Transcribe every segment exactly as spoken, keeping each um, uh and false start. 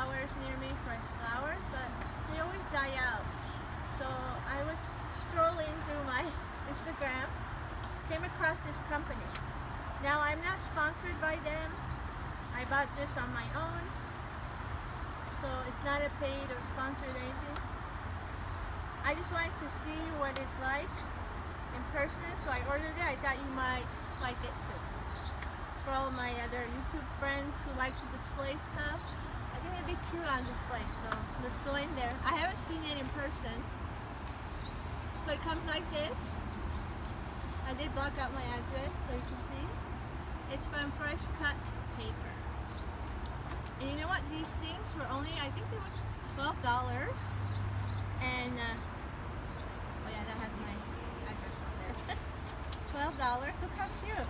flowers near me, fresh flowers, but they always die out. So I was strolling through my Instagram, came across this company. Now I'm not sponsored by them. I bought this on my own. So it's not a paid or sponsored anything. I just wanted to see what it's like in person, so I ordered it. I thought you might like it too. For all my other YouTube friends who like to display stuff, I think it'd be cute on display, so let's go in there. I haven't seen it in person. So it comes like this. I did block out my address so you can see. It's from Fresh Cut Paper. And you know what? These things were only, I think it was twelve dollars. And, uh, oh yeah, that has my address on there. twelve dollars. Look how cute.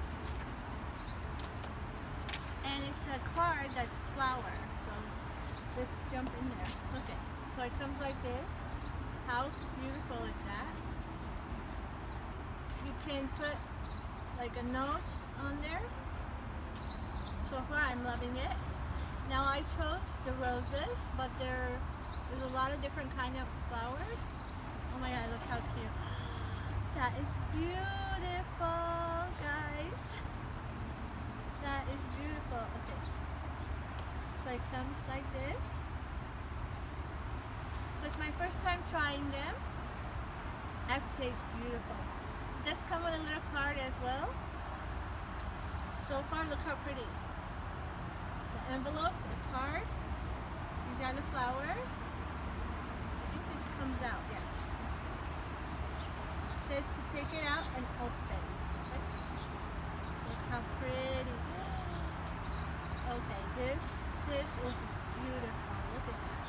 And it's a card that's flower. So let's jump in there. Look it. So it comes like this. How beautiful is that? You can put like a note on there. So far I'm loving it. Now I chose the roses, but there is a lot of different kind of flowers. Oh my god, look how cute. That is beautiful, guys. That is beautiful. Okay. So it comes like this. So it's my first time trying them. I have to say it's beautiful. It does come with a little card as well. So far, look how pretty. The envelope, the card. These are the flowers. I think this comes out, yeah. It says to take it out and open. Look how pretty. Okay, this this is beautiful. Look at that.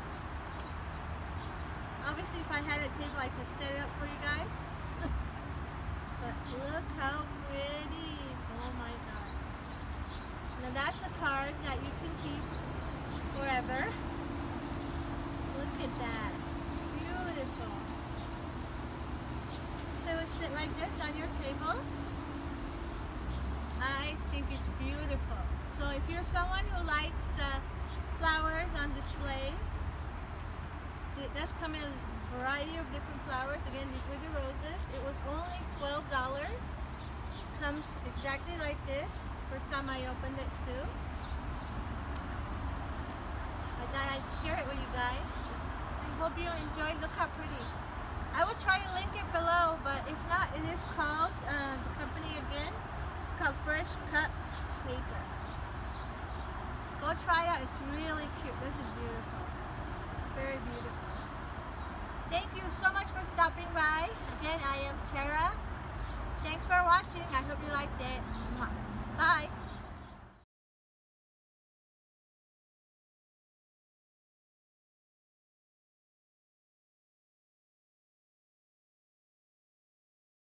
Obviously, if I had a table, I could set it up for you guys. But look how pretty. Oh my god. Now that's a card that you can keep forever. Look at that. Beautiful. So it would sit like this on your table. I think it's beautiful. So if you're someone who likes uh, flowers on display, it does come in a variety of different flowers. Again, these were the roses. It was only twelve dollars. Comes exactly like this. First time I opened it too. I thought I'd share it with you guys. I hope you enjoyed. Look how pretty. I will try to link it below, but if not, it is called, uh, the company again, it's called Fresh Cut Paper. Go try it out. It's really cute. This is beautiful. Very beautiful. Thank you so much for stopping by. Again, I am Chera. Thanks for watching. I hope you liked it. Bye.